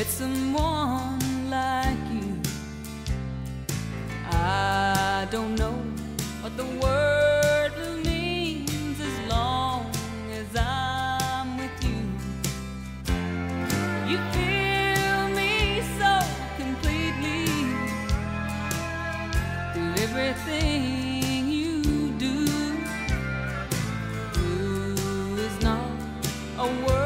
someone like you. I don't know what the word means as long as I'm with you. You fill me so completely through everything you do. Blue is not a word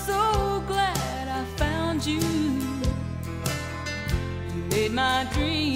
my dream